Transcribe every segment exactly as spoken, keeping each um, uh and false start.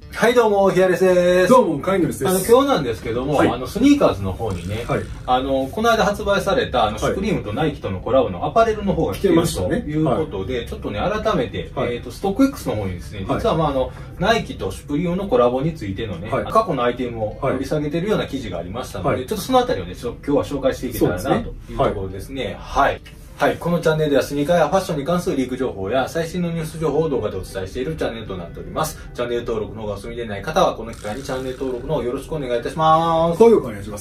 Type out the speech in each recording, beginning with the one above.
はい、どうも、ヒアレスです。 どうも、カイノリスです。 あの、今日なんですけども、はい、あの、スニーカーズの方にね、はい、あの、この間発売された、あの、シュプリームとナイキとのコラボのアパレルの方が来ているということで、ちょっとね、改めて、はい、えっと、ストック X の方にですね、実は、まあ、あの、ナイキとシュプリームのコラボについてのね、はい、過去のアイテムを掘り下げているような記事がありましたので、はい、ちょっとそのあたりをね、今日は紹介していけたらな、というところですね。はい。はい。このチャンネルではスニーカーやファッションに関するリーク情報や最新のニュース情報を動画でお伝えしているチャンネルとなっております。チャンネル登録の方がお済みでない方はこの機会にチャンネル登録の方よろしくお願いいたします。 高評価お願いします。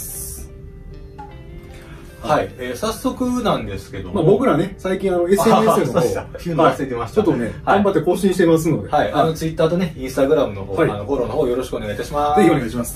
はい。えー、早速なんですけども。 まあ僕らね、最近あの エスエヌエス の方、 言うの忘れてました。 ちょっとね、頑張って更新してますので。 はい。あの、ツイッターとね、インスタグラムの方、あの、フォローの方よろしくお願いいたします。 ぜひお願いします。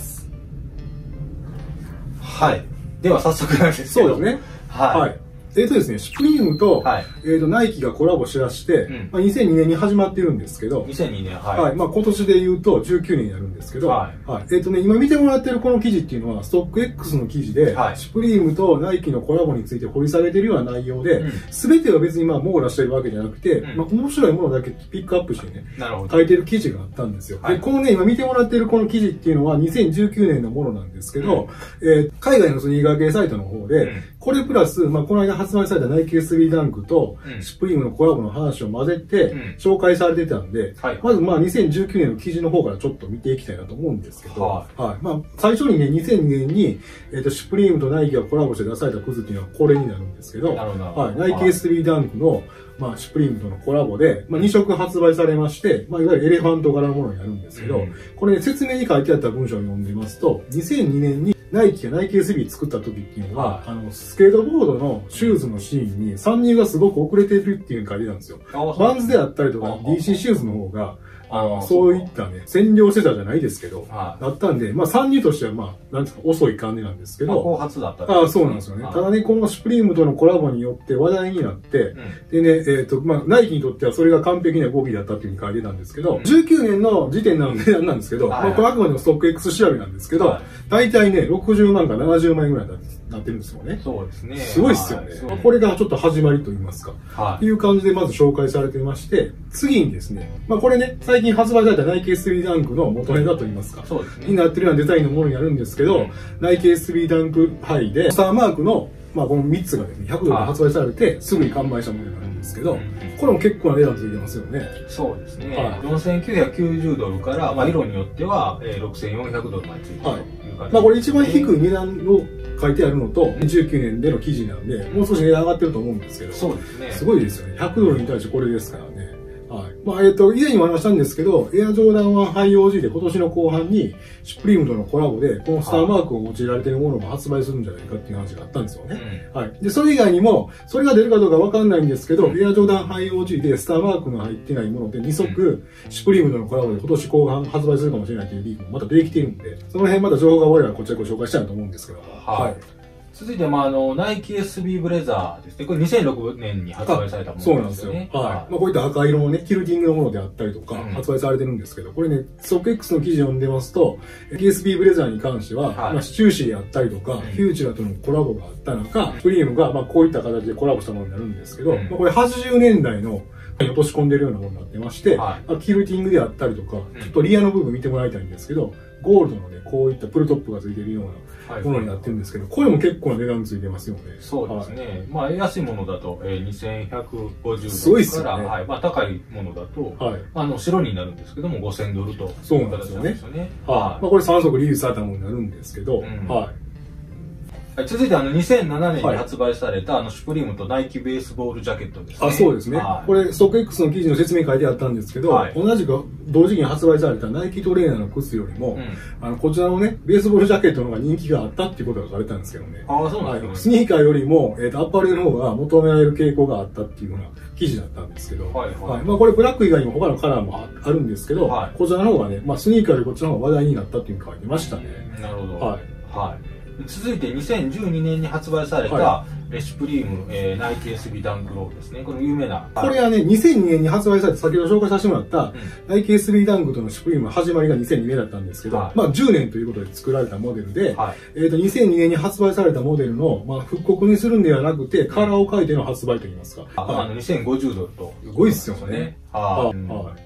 はい。では早速なんですけど。 そうですね。はい。えっとですね、シュプリームと、はい、えっと、ナイキがコラボしだして、うん、まあ、にせんにねんに始まってるんですけど、 にせんにねん、はい。 はい。まあ、今年で言うとじゅうきゅうねんになるんですけど、はい。はい、えっとね、今見てもらってるこの記事っていうのは、ストック X の記事で、はい、シュプリームとナイキのコラボについて掘り下げてるような内容で、すべ、うん、ては別にまあ、網羅してるわけじゃなくて、うん、まあ、面白いものだけピックアップしてね、なるほど、書いてる記事があったんですよ。はい、で、このね、今見てもらってるこの記事っていうのは、にせんじゅうきゅうねんのものなんですけど、うん、えー、海外のスニーカー系サイトの方で、うん、これプラス、まあ、この間発売されたナイキ エスビー ダンクと、シュプリームのコラボの話を混ぜて、紹介されてたんで、うん、はい、まずまあにせんじゅうきゅうねんの記事の方からちょっと見ていきたいなと思うんですけど、はい。はい、まあ、最初にね、にせんにねんに、えっと、シュプリームとナイキがコラボして出されたクズっていうのはこれになるんですけど、なるほど。はい。ナイキ エスビー ダンクの、まあ、シュプリームとのコラボで、まあ、にしょく発売されまして、まあ、いわゆるエレファント柄のものになるんですけど、うん、これね、説明に書いてあった文章を読んでみますと、にせんにねんにナイキがナイキ エスビー 作った時っていうのは、はい、あの、スケートボードのシューズのシーンに参入がすごく遅れてるっていうのが書いてたんですよ。バンズであったりとか ディーシー シューズの方が、あの、そういったね、占領してたじゃないですけど、だったんで、まあ参入としてはまあ、なんですか、遅い感じなんですけど、 後発だったああ、そうなんですよね。ただね、このシュプリームとのコラボによって話題になって、うん、でね、えっと、まあ、ナイキにとってはそれが完璧な動きだったっていうふうに書いてたんですけど、うん、じゅうきゅうねんの時点なのでなんですけど、まあ、これあくまでもストック X 調べなんですけど、大体ね、ろくじゅうまんかななじゅうまんえんぐらいだったんです。なってるんですよね。 そうですね。 すごいっすよね。はい、これがちょっと始まりと言いますか。はい。っていう感じでまず紹介されてまして、次にですね、まあこれね、最近発売されたナイキ エスビー ダンクの元ネタと言いますか。そうですね。になってるようなデザインのものになるんですけど、うん、ナイキ エスビー ダンクハイで、スターマークの、まあこのみっつがですね、ひゃくドルで発売されて、すぐに完売したものになるんですけど、うん、これも結構な値段ついてますよね。 そうですね。はい、よんせんきゅうひゃくきゅうじゅうドルから、まあ色によっては、えー、ろくせんよんひゃくドルまでついてるという感じ、はい。まあこれ一番低い値段を書いてあるのと、じゅうきゅうねんでの記事なんで、もう少し値段上がってると思うんですけど、 そうですね。 すごいですよね。ひゃくドルに対してこれですからね。はい。まあ、えっと、以前にも話したんですけど、エアジョーダンワンハイ オージー で今年の後半に、シュプリームとのコラボで、このスターマークを用いられているものが発売するんじゃないかっていう話があったんですよね。うん、はい。で、それ以外にも、それが出るかどうかわかんないんですけど、うん、エアジョーダンハイ オージー でスターマークの入ってないものでにそく、シュプリームとのコラボで今年後半発売するかもしれないというリークもまた出てきているんで、その辺また情報が終わればこちらご紹介したいなと思うんですけど。はい。はい、 続いて、まあ、あの、ナイキ エスビー ブレザーですね。これにせんろくねんに発売されたものですよね。 そうなんですよ。はい。まあ、こういった赤色のね、キルティングのものであったりとか、発売されてるんですけど、これね、ストック X の記事読んでますと、ナイキ エスビー ブレザーに関しては、まあ、シチューシーであったりとか、フューチュラとのコラボがあった中、クリームが、まあ、こういった形でコラボしたものになるんですけど、まあ、これはちじゅうねんだいの、落とし込んでるようなものになってまして、はい、キルティングであったりとか、ちょっとリアの部分見てもらいたいんですけど、ゴールドのね、こういったプルトップがついてるようなものになってるんですけど、これも結構な値段ついてますよね。 そうですね。はい、まあ、安いものだと、えー、にせんひゃくごじゅうドルから、 すごいっすよね、 はい。まあ、高いものだと、はい、あの、白になるんですけども、ごせんドルと。 そうなんですよね。はい。まあ、これさんそくリリースされたものになるんですけど、うん、はい。 はい、続いてあのにせんななねんに発売された、はい、あのシュプリームとナイキベースボールジャケットですね。 あ、そうですね。はい、これストック X の記事の説明書いてあったんですけど、はい、同じく同時期に発売されたナイキトレーナーの靴よりも、うん、あのこちらのねベースボールジャケットの方が人気があったっていうことが書かれたんですけどね。 ああ、そうなんですね。はい、 スニーカーよりも、えーと、アパレルの方が求められる傾向があったっていうような記事だったんですけど、はいはいはい、まあこれブラック以外にも他のカラーもあるんですけど、はい、こちらの方がね、まあスニーカーよりこっちの方が話題になったっていうのが書いてましたね。 なるほど。はい。はい。続いてにせんじゅうにねんに発売された、はい、シュプリーム、えー、ナイキ エスビー ダンクローですね。この有名な。 これはね、にせんにねんに発売されて先ほど紹介させてもらった、うん、ナイキ エスビー ダンクとのシュプリームの始まりがにせんにねんだったんですけど、はい、まあじゅうねんということで作られたモデルで、はい、えっとにせんにねんに発売されたモデルの、まあ、復刻にするんではなくて、カラーを変えての発売といいますか。 あ、はい、あのにせんごじゅうドルと。 すごいっすよね。はい。はい。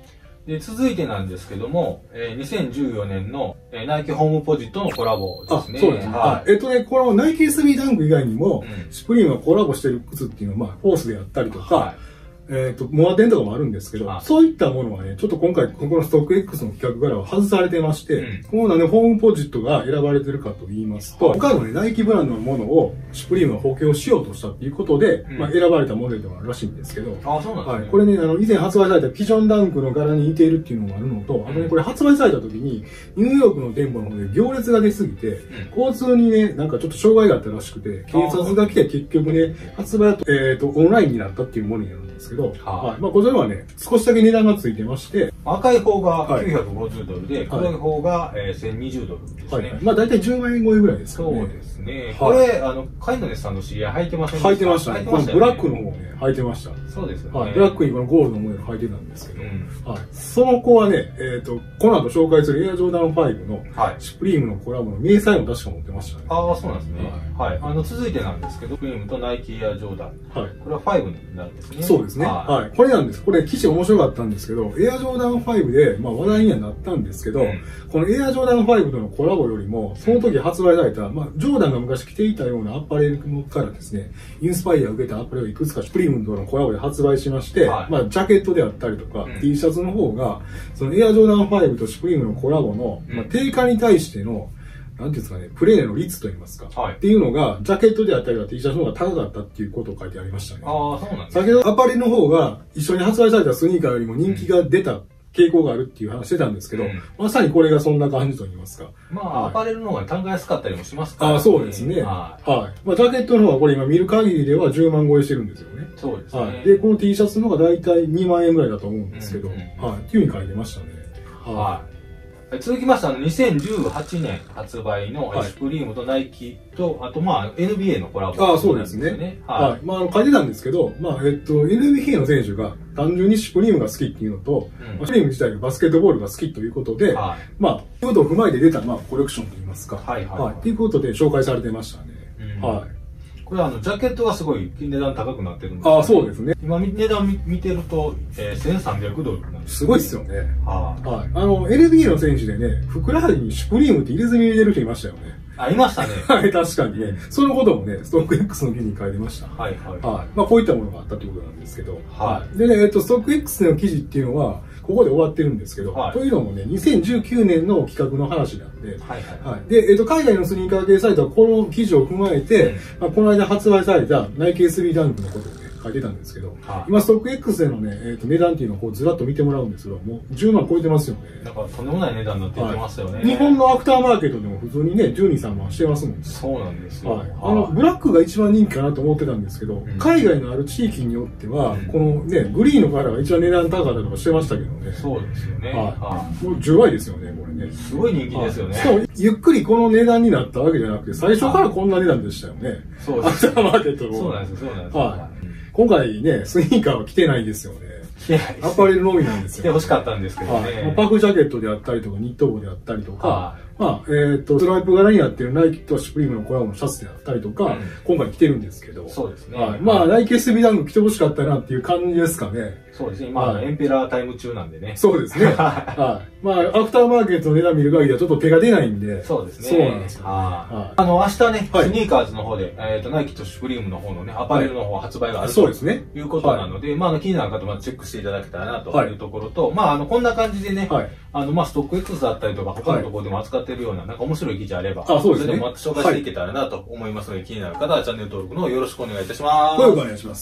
で、続いてなんですけども、えー、にせんじゅうよねんの、えー、ナイキホームポジットのコラボですね。 そうですね。はい。えっとね、このナイキ エスビー ダンク以外にも、うん、シュプリームがコラボしてる靴っていうのは、まあ、フォースであったりとか、はい、えっと、モアテンとかもあるんですけど、そういったものはね、ちょっと今回、ここのストック X の企画からは外されてまして、うん、このなんでホームポジットが選ばれてるかと言いますと、他のね、ナイキブランドのものをシュプリームが補強しようとしたっていうことで、うん、まあ選ばれたモデルではあるらしいんですけど、 あ、そうなんですね。はい。 これね、あの、以前発売されたピジョンダンクの柄に似ているっていうのもあるのと、あとね、これ発売された時に、ニューヨークの店舗の方で行列が出すぎて、うん、交通にね、なんかちょっと障害があったらしくて、警察が来て結局ね、発売だと、えっと、オンラインになったっていうものになるんですけど、はい。まあこちらはね、少しだけ値段がついてまして、 赤い方がきゅうひゃくごじゅうドルで、はい、黒い方が、えー、せんにじゅうドルですね。はい。 まあ大体じゅうまんえん超えぐらいですかね。 そうですね。これ、あの、カイノネスさんの知り合い履いてませんでした？ 履いてましたね。このブラックの方ね、履いてました。 そうですよね。 はい。ブラックにこのゴールドのモデル履いてたんですけど、うん、はい。その子はね、えっと、この後紹介するエアジョーダンファイブの、シュプリームのコラボの明細も確か持ってましたね。 ああ、そうなんですね。はい。あの、続いてなんですけど、シュプリームとナイキエアジョーダン。はい。これはファイブになるんですね。 そうですね。はい。これなんです。これ記事面白かったんですけど、エアジョーダンファイブで、まあ話題にはなったんですけど、うん、このエアジョーダンファイブとのコラボよりも、その時発売された、まあ、ジョーダンが昔着ていたようなアパレルからですね、インスパイアを受けたアパレルをいくつかシュプリームとのコラボで発売しまして、はい、まあ、ジャケットであったりとか、うん、T シャツの方が、そのエアジョーダンファイブとシュプリームのコラボの、まあ、定価に対しての、なんていうんですかね、プレイの率といいますか、はい、っていうのが、ジャケットであったりとか T シャツの方が高かったっていうことを書いてありましたね。 ああ、そうなんですね。 先ほどアパレルの方が一緒に発売されたスニーカーよりも人気が出た傾向があるっていう話してたんですけど、うん、まさにこれがそんな感じと言いますか。 まあ、はい、アパレルの方が単価安かったりもしますからね。ああ、そうですね。はい。はい。まあ、ジャケットの方はこれ今見る限りではじゅうまん超えしてるんですよね。 そうですね。 はい。で、この T シャツの方がだいたいにまんえんぐらいだと思うんですけど、うんうんうん、はい。っていう風に書いてましたね。 はい。はい続きまして、あの、にせんじゅうはちねん発売の、はい、シュプリームとナイキと、あと、まあ、エヌビーエー のコラボ、 ね。ああ、そうですね。はい。はい、まあ、書いてたんですけど、まあ、えっと、エヌビーエー の選手が単純にシュプリームが好きっていうのと、うん、シュプリーム自体がバスケットボールが好きということで、はい、まあ、そういうことを踏まえて出た、まあ、コレクションといいますか。はいはい、はい。っていうことで紹介されてましたね。うん、はい。 これあの、ジャケットがすごい値段高くなってるんですけど、ああ、そうですね。 今値段見てると、えー、せんさんびゃくドルなんです。 すごいっすよね。はい。はい。あの、エルビーエー の選手でね、ふくらはぎにシュプリームって入れずに入れる人いましたよね。 あ、いましたね。 はい、確かにね。そのこともね、ストック X の記事に書いてました。はいはい。はい。まあ、こういったものがあったということなんですけど。はい。でね、えっと、ストック X の記事っていうのは、ここで終わってるんですけど、はい、というのもね、にせんじゅうきゅうねんの企画の話なんで、はいはいはい、で、えっと、海外のスニーカー系サイトはこの記事を踏まえて、うんまあ、この間発売されたナイキ エスビー ダンクのことをね、書いてたんですけど、はい、今ストック X でのね、えっと、値段っていうのをこうずらっと見てもらうんですけど、もうじゅうまん超えてますよね。 だからとんでもない値段になっていってますよね、 はい。日本のアフターマーケットでも普通にね、じゅうに、さんまんしてますもんね。 そうなんですよ。はい。 あの、ブラックが一番人気かなと思ってたんですけど、うん、海外のある地域によっては、うん、このね、グリーンのカラーが一番値段高かったりとかしてましたけどね。 そうですよね。 はい。もうじゅうばいですよね、これね。 すごい人気ですよね。 しかも、ゆっくりこの値段になったわけじゃなくて、最初からこんな値段でしたよね。 そうです。 アフターマーケットの。 そうなんですよ、そうなんです。 はい。今回ね、スニーカーは着てないんですよね。 着てないです。 アパレルのみなんですよ。 着て欲しかったんですけどね。 はい、パフジャケットであったりとか、ニット帽であったりとか、まあ、えっと、ストライプ柄になってるナイキとシュプリームのコラボのシャツであったりとか、うん、今回着てるんですけど。 そうですね。 はい。まあ、ナイキ エスビー ダンク着て欲しかったなっていう感じですかね。 そうですね。今、はい、エンペラータイム中なんでね。 そうですね。はい。まあ、アフターマーケットの値段見る限りはちょっと手が出ないんで。 そうですね。 そうなんですよ、ね。 はい。あの、明日ね、はい、スニーカーズの方で、えっと、ナイキとシュプリームの方のね、アパレルの方発売があるということなので、まあ、気になる方はチェックしていただけたらなというところと、まあ、あの、こんな感じでね、あの、まあ、ストック X だったりとか、他のところでも扱ってるような、なんか面白い記事あれば、あ、そうですね。それでもまた紹介していけたらなと思いますので、気になる方はチャンネル登録のよろしくお願いいたします。 よろしくお願いします。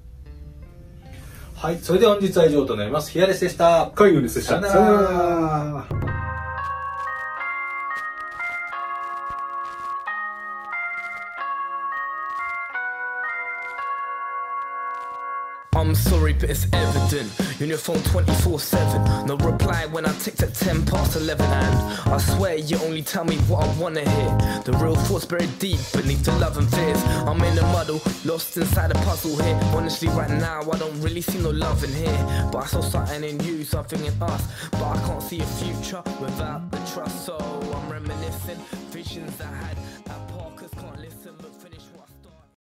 はい、それでは本日は以上となります。ヒアレスでした。 カイヨンでした。さよなら。 I'm sorry, but it's evident. You're on your phone twenty-four seven. No reply when I ticked at ten past eleven. And I swear you only tell me what I wanna hear. The real thoughts buried deep beneath the love and fears. I'm in a muddle, lost inside a puzzle here. Honestly, right now, I don't really see no love in here. But I saw something in you, something in us. But I can't see a future without the trust. So I'm reminiscing visions I had.